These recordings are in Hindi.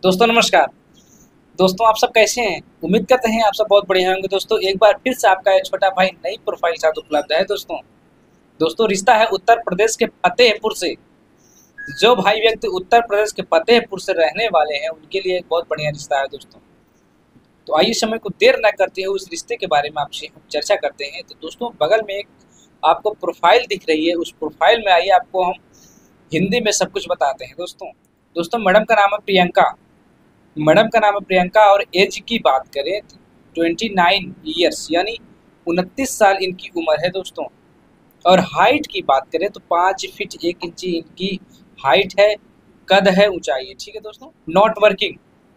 दोस्तों नमस्कार। दोस्तों आप सब कैसे हैं? उम्मीद करते हैं आप सब बहुत बढ़िया होंगे। दोस्तों एक बार फिर से आपका एक छोटा भाई नई प्रोफाइल साथ उपलब्ध है। दोस्तों रिश्ता है उत्तर प्रदेश के फतेहपुर से। जो भाई व्यक्ति उत्तर प्रदेश के फतेहपुर से रहने वाले हैं उनके लिए एक बहुत बढ़िया रिश्ता है दोस्तों। तो आइए समय को देर न करते हुए उस रिश्ते के बारे में आपसे हम चर्चा करते हैं। तो दोस्तों बगल में एक आपको प्रोफाइल दिख रही है, उस प्रोफाइल में आइए आपको हम हिंदी में सब कुछ बताते हैं। दोस्तों मैडम का नाम है प्रियंका। मैडम का नाम है प्रियंका और एज की बात करें तो 29 ईयर्स यानी 29 साल इनकी उम्र है दोस्तों। और हाइट की बात करें तो 5 फीट 1 इंची इनकी हाइट है, कद है, ऊंचाई है। ठीक है दोस्तों। नॉट वर्किंग,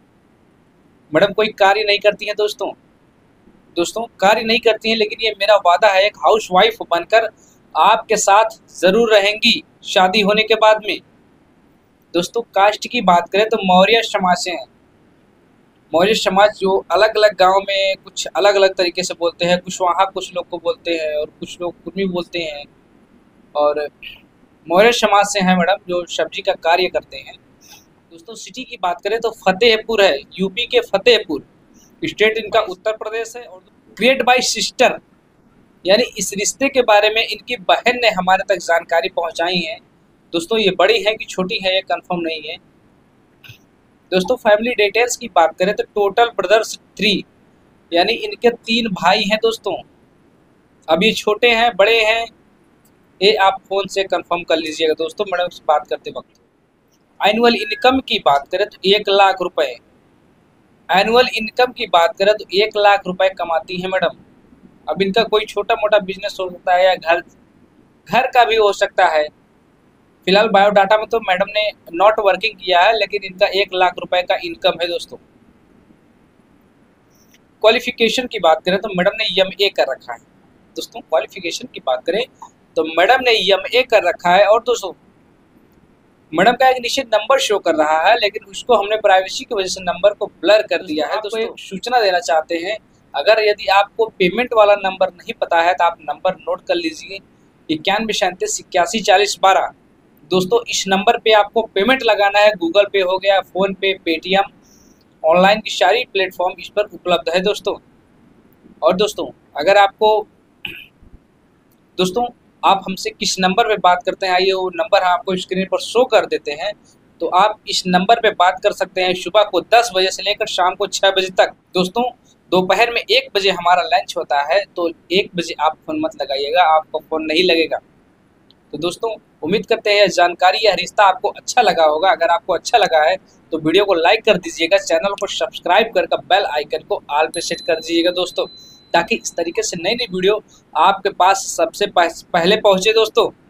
मैडम कोई कार्य नहीं करती हैं दोस्तों कार्य नहीं करती हैं, लेकिन ये मेरा वादा है एक हाउस वाइफ बनकर आपके साथ जरूर रहेंगी शादी होने के बाद में। दोस्तों कास्ट की बात करें तो मौर्य समाज से हैं। मौर्य समाज जो अलग अलग गांव में कुछ अलग अलग तरीके से बोलते हैं, कुछ वहाँ कुछ लोग को बोलते हैं और कुछ लोग कुछ भी बोलते हैं। और मौर्य समाज से हैं मैडम, जो सब्जी का कार्य करते हैं। दोस्तों सिटी की बात करें तो फतेहपुर है, यूपी के फतेहपुर। स्टेट इनका उत्तर प्रदेश है। और क्रिएट बाय सिस्टर यानी इस रिश्ते के बारे में इनकी बहन ने हमारे तक जानकारी पहुंचाई है। दोस्तों ये बड़ी है कि छोटी है ये कंफर्म नहीं है। दोस्तों फैमिली डिटेल्स की बात करें तो टोटल ब्रदर्स 3 यानी इनके 3 भाई हैं दोस्तों। अब ये छोटे हैं बड़े हैं ये आप फोन से कंफर्म कर लीजिएगा दोस्तों मैडम से बात करते वक्त। एनुअल इनकम की बात करें तो 1 लाख रुपए। एनुअल इनकम की बात करें तो 1 लाख रुपए कमाती है मैडम। अब इनका कोई छोटा मोटा बिजनेस हो सकता है या घर का भी हो सकता है। फिलहाल बायोडाटा में तो मैडम ने नॉट वर्किंग किया है, लेकिन इनका 1 लाख रुपए का इनकम है दोस्तों। क्वालिफिकेशन की बात करें तो मैडम ने एमए कर रखा है दोस्तों। क्वालिफिकेशन की बात करें तो मैडम ने एमए कर रखा है। और दोस्तों मैडम का एक निश्चित नंबर शो कर रहा है, लेकिन उसको हमने प्राइवेसी की वजह से नंबर को ब्लर कर दिया है। दोस्तों एक सूचना देना चाहते हैं, अगर यदि आपको पेमेंट वाला नंबर नहीं पता है तो आप नंबर नोट कर लीजिए 9137814012। दोस्तों इस नंबर पे आपको पेमेंट लगाना है। गूगल पे हो गया, फोन पे, पेटीएम, ऑनलाइन की सारी प्लेटफॉर्म इस पर उपलब्ध है दोस्तों। और दोस्तों अगर आपको दोस्तों आप हमसे किस नंबर पे बात करते हैं, आइए वो नंबर आपको स्क्रीन पर शो कर देते हैं। तो आप इस नंबर पे बात कर सकते हैं सुबह को 10 बजे से लेकर शाम को 6 बजे तक। दोस्तों दोपहर में 1 बजे हमारा लंच होता है, तो 1 बजे आप फोन मत लगाइएगा, आपका फोन नहीं लगेगा। तो दोस्तों उम्मीद करते हैं जानकारी या रिश्ता आपको अच्छा लगा होगा। अगर आपको अच्छा लगा है तो वीडियो को लाइक कर दीजिएगा, चैनल को सब्सक्राइब करके बेल आइकन को ऑल पे सेट कर दीजिएगा दोस्तों, ताकि इस तरीके से नई नई वीडियो आपके पास सबसे पहले पहुंचे दोस्तों।